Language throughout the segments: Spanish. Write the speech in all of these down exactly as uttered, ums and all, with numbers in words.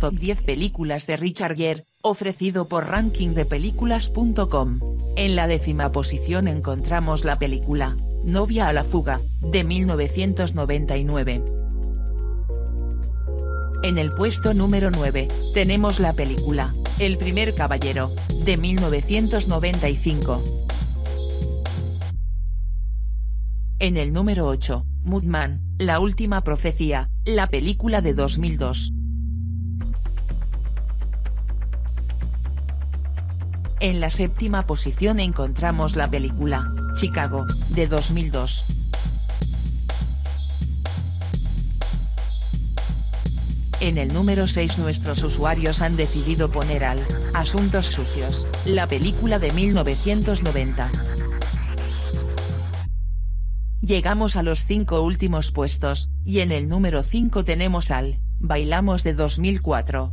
Top diez películas de Richard Gere, ofrecido por ranking de películas punto com. En la décima posición encontramos la película Novia a la fuga, de mil novecientos noventa y nueve. En el puesto número nueve, tenemos la película El primer caballero, de mil novecientos noventa y cinco. En el número ocho, Mothman, La última profecía, la película de dos mil dos. En la séptima posición encontramos la película Chicago, de dos mil dos. En el número seis nuestros usuarios han decidido poner al Asuntos sucios, la película de mil novecientos noventa. Llegamos a los cinco últimos puestos, y en el número cinco tenemos al Bailamos de dos mil cuatro.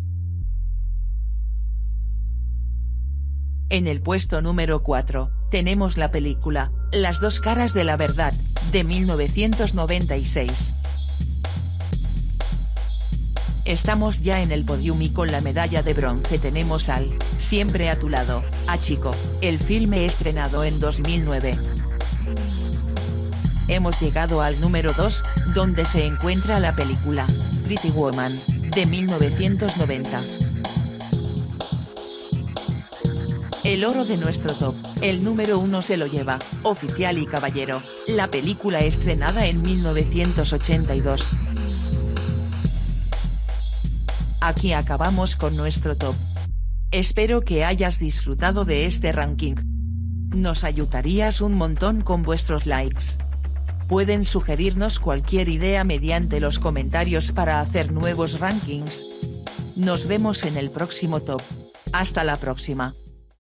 En el puesto número cuatro, tenemos la película Las dos caras de la verdad, de mil novecientos noventa y seis. Estamos ya en el podium y con la medalla de bronce tenemos al Siempre a tu lado, Hachiko, el filme estrenado en dos mil nueve. Hemos llegado al número dos, donde se encuentra la película Pretty Woman, de mil novecientos noventa. El oro de nuestro top, el número uno se lo lleva, Oficial y Caballero, la película estrenada en mil novecientos ochenta y dos. Aquí acabamos con nuestro top. Espero que hayas disfrutado de este ranking. Nos ayudarías un montón con vuestros likes. Pueden sugerirnos cualquier idea mediante los comentarios para hacer nuevos rankings. Nos vemos en el próximo top. Hasta la próxima.